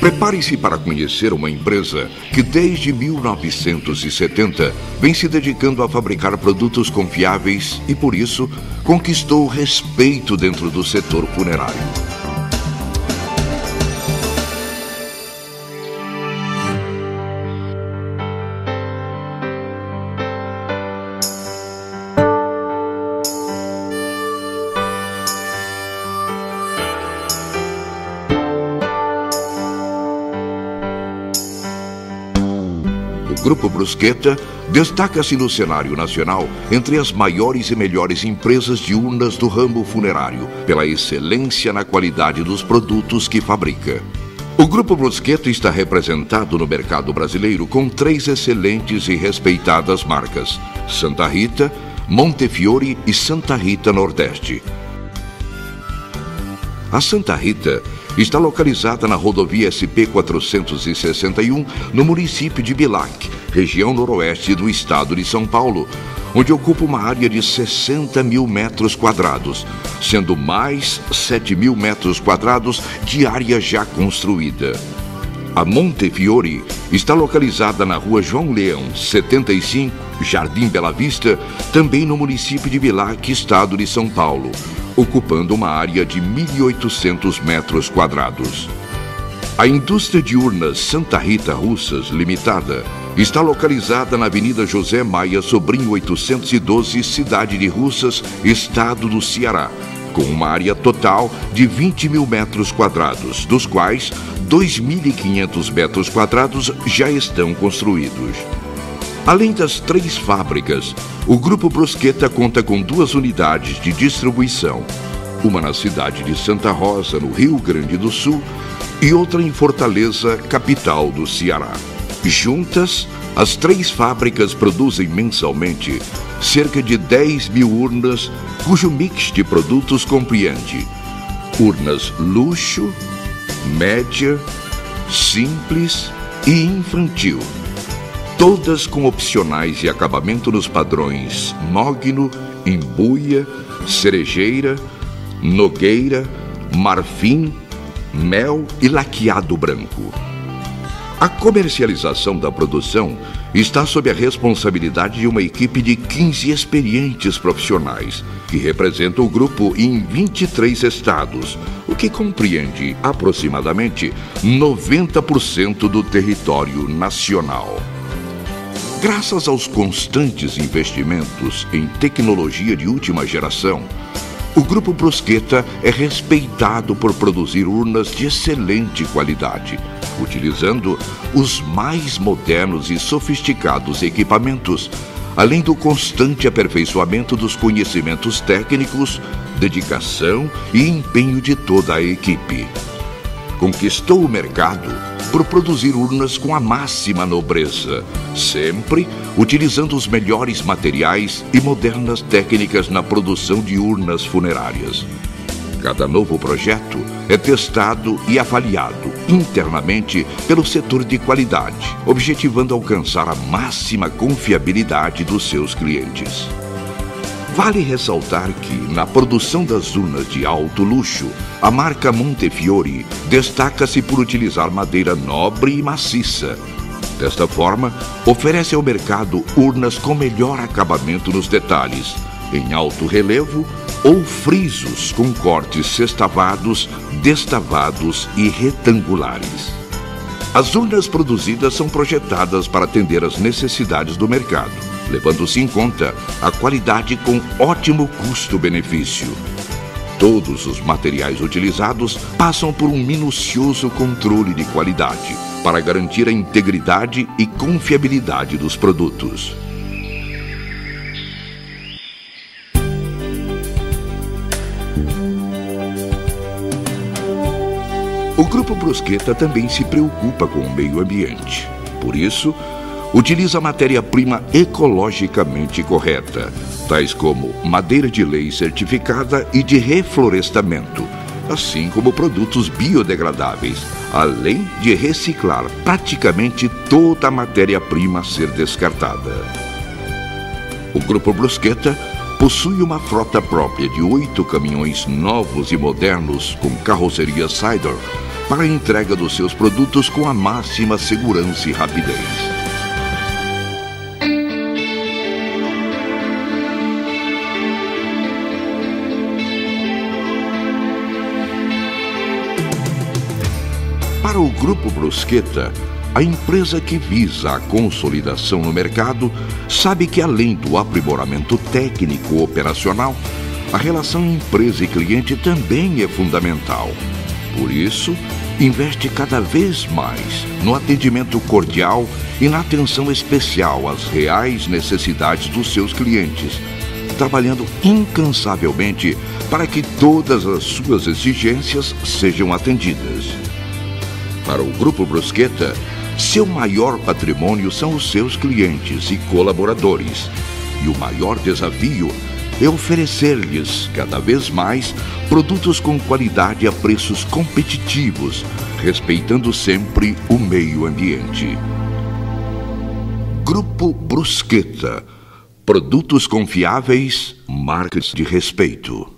Prepare-se para conhecer uma empresa que desde 1970 vem se dedicando a fabricar produtos confiáveis e, por isso, conquistou respeito dentro do setor funerário. O Grupo Brusqueta destaca-se no cenário nacional entre as maiores e melhores empresas de urnas do ramo funerário, pela excelência na qualidade dos produtos que fabrica. O Grupo Brusqueta está representado no mercado brasileiro com 3 excelentes e respeitadas marcas: Santa Rita, Montefiore e Santa Rita Nordeste. A Santa Rita está localizada na rodovia SP-461, no município de Bilac, região noroeste do estado de São Paulo, onde ocupa uma área de 60 mil metros quadrados, sendo mais 7 mil metros quadrados de área já construída. A Montefiore está localizada na rua João Leão, 75, Jardim Bela Vista, também no município de Bilac, estado de São Paulo, ocupando uma área de 1.800 metros quadrados. A indústria de urnas Santa Rita Russas Limitada está localizada na Avenida José Maia Sobrinho 812, cidade de Russas, estado do Ceará, com uma área total de 20 mil metros quadrados, dos quais 2.500 metros quadrados já estão construídos. Além das 3 fábricas, o Grupo Brusqueta conta com 2 unidades de distribuição, uma na cidade de Santa Rosa, no Rio Grande do Sul, e outra em Fortaleza, capital do Ceará. Juntas, as 3 fábricas produzem mensalmente cerca de 10 mil urnas, cujo mix de produtos compreende urnas luxo, média, simples e infantil, todas com opcionais e acabamento nos padrões mogno, embuia, cerejeira, nogueira, marfim, mel e laqueado branco. A comercialização da produção está sob a responsabilidade de uma equipe de 15 experientes profissionais, que representam o grupo em 23 estados, o que compreende aproximadamente 90% do território nacional. Graças aos constantes investimentos em tecnologia de última geração, o Grupo Brusqueta é respeitado por produzir urnas de excelente qualidade, utilizando os mais modernos e sofisticados equipamentos, além do constante aperfeiçoamento dos conhecimentos técnicos, dedicação e empenho de toda a equipe. Conquistou o mercado por produzir urnas com a máxima nobreza, sempre utilizando os melhores materiais e modernas técnicas na produção de urnas funerárias. Cada novo projeto é testado e avaliado internamente pelo setor de qualidade, objetivando alcançar a máxima confiabilidade dos seus clientes. Vale ressaltar que, na produção das urnas de alto luxo, a marca Montefiore destaca-se por utilizar madeira nobre e maciça. Desta forma, oferece ao mercado urnas com melhor acabamento nos detalhes, em alto relevo ou frisos com cortes sextavados, destavados e retangulares. As urnas produzidas são projetadas para atender às necessidades do mercado, levando-se em conta a qualidade com ótimo custo-benefício. Todos os materiais utilizados passam por um minucioso controle de qualidade para garantir a integridade e confiabilidade dos produtos. O Grupo Brusqueta também se preocupa com o meio ambiente. Por isso, utiliza matéria-prima ecologicamente correta, tais como madeira de lei certificada e de reflorestamento, assim como produtos biodegradáveis, além de reciclar praticamente toda a matéria-prima a ser descartada. O Grupo Brusqueta possui uma frota própria de 8 caminhões novos e modernos com carroceria Sidor, para a entrega dos seus produtos com a máxima segurança e rapidez. Para o Grupo Brusqueta, a empresa que visa a consolidação no mercado sabe que, além do aprimoramento técnico operacional, a relação empresa e cliente também é fundamental. Por isso, investe cada vez mais no atendimento cordial e na atenção especial às reais necessidades dos seus clientes, trabalhando incansavelmente para que todas as suas exigências sejam atendidas. Para o Grupo Brusqueta, seu maior patrimônio são os seus clientes e colaboradores. E o maior desafio é oferecer-lhes, cada vez mais, produtos com qualidade a preços competitivos, respeitando sempre o meio ambiente. Grupo Brusqueta. Produtos confiáveis, marcas de respeito.